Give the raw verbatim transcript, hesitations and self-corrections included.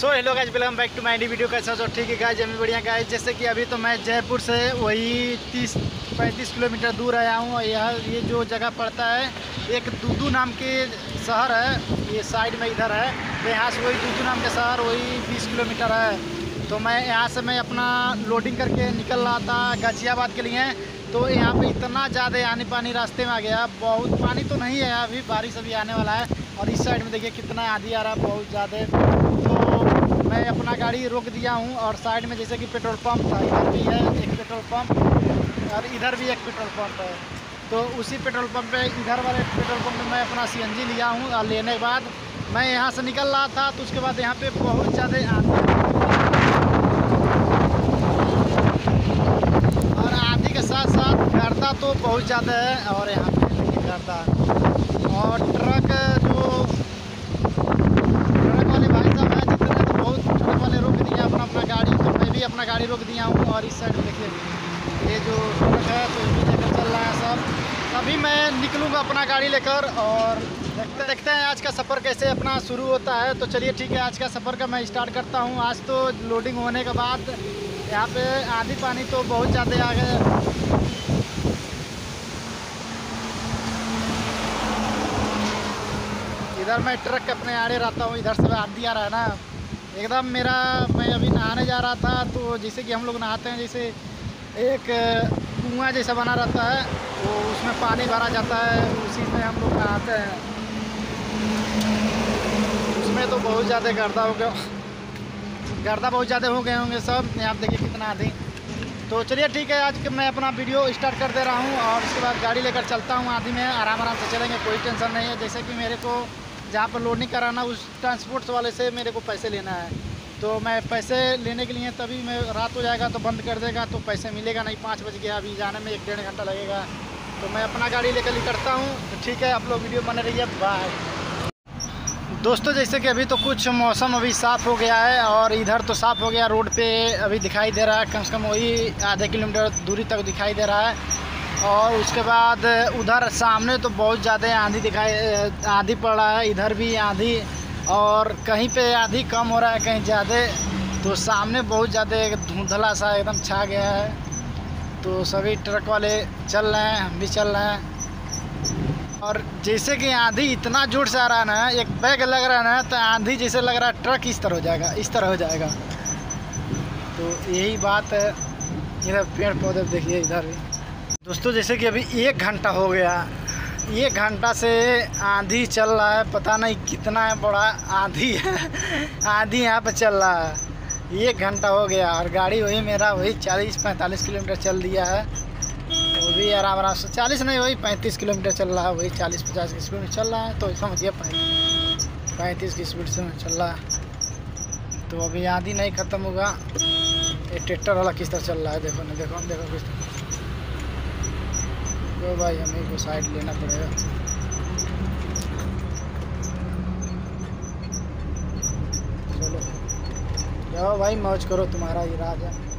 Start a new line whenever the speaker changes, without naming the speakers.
So hello guys, welcome back to my new video. कैसा हो? ठीक है गाइस, हमें बढ़िया गाइस। जैसे कि अभी तो मैं जयपुर से वही तीस पैंतीस किलोमीटर दूर आया हूँ और यह ये जो जगह पड़ता है एक दूदू नाम के शहर है, ये साइड में इधर है। तो यहाँ से वही दूदू नाम के शहर वही बीस किलोमीटर है। तो मैं यहाँ से मैं अपना लोडिंग करके निकल रहा था गाजियाबाद के लिए। तो यहाँ पे इतना ज़्यादा आनी पानी रास्ते में आ गया, बहुत पानी तो नहीं है, अभी बारिश अभी आने वाला है। और इस साइड में देखिए कितना आंधी आ रहा है, बहुत ज़्यादा। तो मैं अपना गाड़ी रोक दिया हूँ और साइड में जैसे कि पेट्रोल पंप था, इधर भी है एक पेट्रोल पंप और इधर भी एक पेट्रोल पंप है। तो उसी पेट्रोल पंप पे इधर वाले पेट्रोल पंप में मैं अपना सी एन जी लिया हूँ और लेने के बाद मैं यहाँ से निकल रहा था। तो उसके बाद यहाँ पे बहुत ज़्यादा आंधी और आंधी के साथ साथ गर्दा तो बहुत ज़्यादा है। और यहाँ पे देखिए गर्दा और ट्रक जो ट्रक वाले भाई साहब हैं जितने, तो बहुत ट्रक वाले रोक दिया अपना अपना गाड़ी। तो मैं भी अपना गाड़ी रोक दिया हूँ और इस साइड देखिए ये जो ट्रक है तो ये भी लेकर चल रहा है सब। अभी मैं निकलूँगा अपना गाड़ी लेकर और देखते देखते हैं आज का सफ़र कैसे अपना शुरू होता है। तो चलिए ठीक है, आज का सफ़र का मैं स्टार्ट करता हूँ। आज तो लोडिंग होने के बाद यहाँ पे आंधी पानी तो बहुत ज़्यादा आ गए। इधर मैं ट्रक अपने आड़े रहता हूँ, इधर से आंधी आ रहा है ना एकदम मेरा। मैं अभी नहाने जा रहा था, तो जैसे कि हम लोग नहाते हैं, जैसे एक कुआं जैसा बना रहता है, वो उसमें पानी भरा जाता है, उसी में हम लोग नहाते हैं। उसमें तो बहुत ज़्यादा गर्दा हो गया, गर्दा बहुत ज़्यादा हो गए होंगे सब। यहाँ देखिए कितना आंधी। तो चलिए ठीक है, आज मैं अपना वीडियो स्टार्ट कर दे रहा हूँ और उसके बाद गाड़ी लेकर चलता हूँ। आंधी में आराम आराम से चलेंगे, कोई टेंशन नहीं है। जैसे कि मेरे को जहाँ पर लोडिंग कराना उस ट्रांसपोर्ट वाले से मेरे को पैसे लेना है, तो मैं पैसे लेने के लिए तभी मैं रात हो जाएगा तो बंद कर देगा, तो पैसे मिलेगा नहीं। पाँच बज गया, अभी जाने में एक डेढ़ घंटा लगेगा। तो मैं अपना गाड़ी लेकर निकलता हूँ। तो ठीक है, आप लोग वीडियो बने रहिए, बाय दोस्तों। जैसे कि अभी तो कुछ मौसम अभी साफ़ हो गया है और इधर तो साफ़ हो गया, रोड पे अभी दिखाई दे रहा है, कम से कम वही आधे किलोमीटर दूरी तक दिखाई दे रहा है। और उसके बाद उधर सामने तो बहुत ज़्यादा आंधी दिखाई आंधी पड़ रहा है, इधर भी आंधी, और कहीं पे आंधी कम हो रहा है कहीं ज़्यादा। तो सामने बहुत ज़्यादा धुंधला सा एकदम छा गया है। तो सभी ट्रक वाले चल रहे हैं, हम भी चल रहे हैं। और जैसे कि आंधी इतना जोर से आ रहा है ना, एक बैग लग रहा है ना, तो आंधी जैसे लग रहा है ट्रक इस तरह हो जाएगा, इस तरह हो जाएगा। तो यही बात है। इधर पेड़ पौधे देखिए, इधर भी दोस्तों। जैसे कि अभी एक घंटा हो गया, एक घंटा से आंधी चल रहा है, पता नहीं कितना बड़ा आंधी है। आंधी यहाँ पे चल रहा है, एक घंटा हो गया और गाड़ी वही मेरा वही चालीस पैंतालीस किलोमीटर चल दिया है। वो भी आराम आराम से, चालीस नहीं वही पैंतीस किलोमीटर चल रहा है, वही चालीस पचास की स्पीड में चल रहा है। तो समझिए पैंतीस की स्पीड से चल रहा है। तो अभी आंधी नहीं ख़त्म होगा। ये ट्रैक्टर वाला किस तरह चल रहा है, देखो ना, देखो देखो किस तरह। तो भाई हमें को साइड लेना पड़ेगा। चलो जाओ भाई, मौज करो, तुम्हारा ही राज है।